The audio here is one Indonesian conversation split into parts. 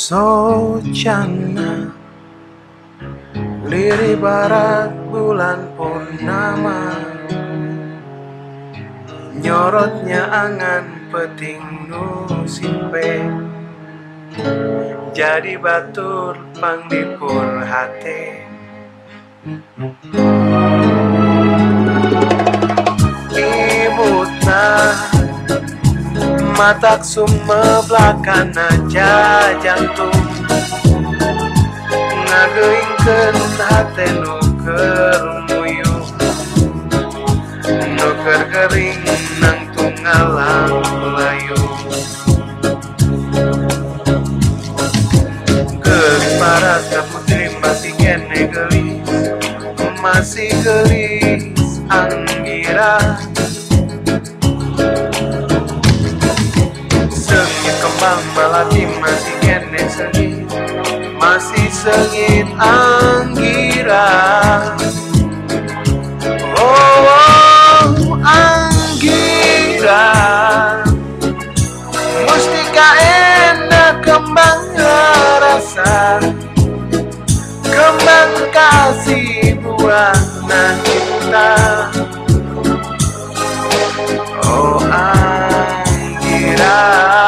Sojana liri barat bulan purnama, nyorotnya angan peting nu simpe, jadi batur pangdipur hate. Ibutna matak sumeblakana aja jantung, ngageingkeun hate nu keur muyuh, nu keur gering nang tunggalang layuh. Geus paras ka putri masih kene gelis, masih gelis anggira. Sengit kembang melati masih kene sengit, masih sengit anggira. Oh, anggira, mustika enak kembang rasa, kembang kasih buana cinta. Oh, anggira,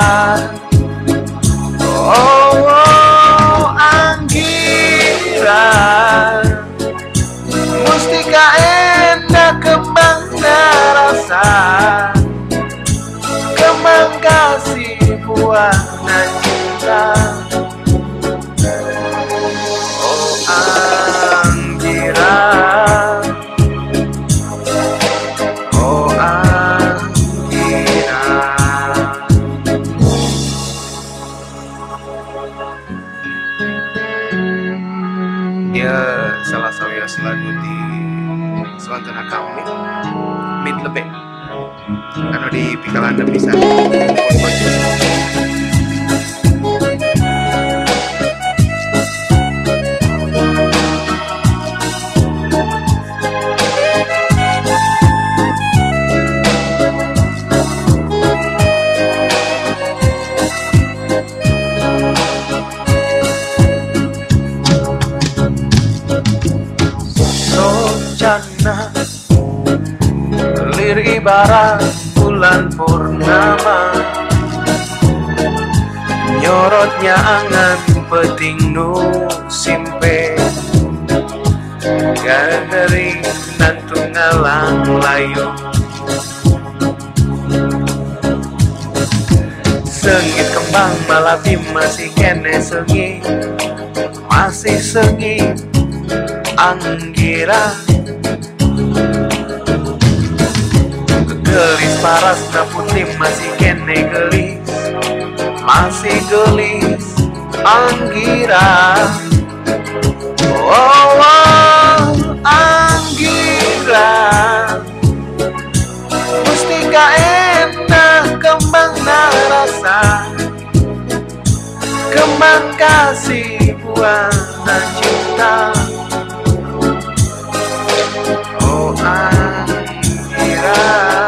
oh, anggira, mustika enak kembang rasa, kembang kasih buana cinta. Oh, anggira, oh, anggira. Ya, salah sawios lagu di Swantuna kami mid lebih anu di pikalanda bisa Sojana lir ibarat bulan purnama, nyorotnya angan peting nu simpe, gadering nan tunggalang layuh. Sengit kembang malapi masih kene sengit, masih sengit anggira. Gelis paras na putih masih kene gelis, masih gelis anggira. Oh, oh, anggira, mustika enak kembang rasa, kembang kasih buana cinta. Oh, anggira,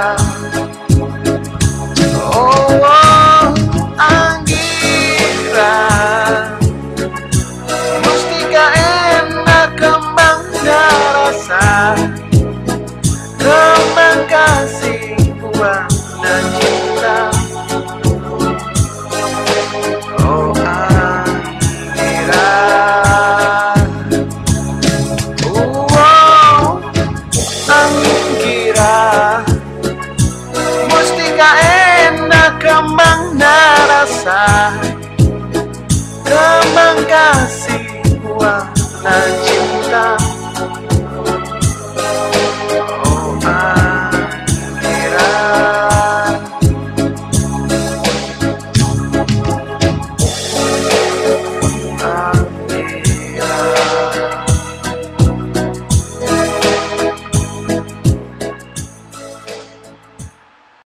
oh, oh, anggira, mustika enak kembang rasa, kembang kasih buana cinta. Oh, anggira, oh, anggira, mustika enak kembang rasa, kembang kasih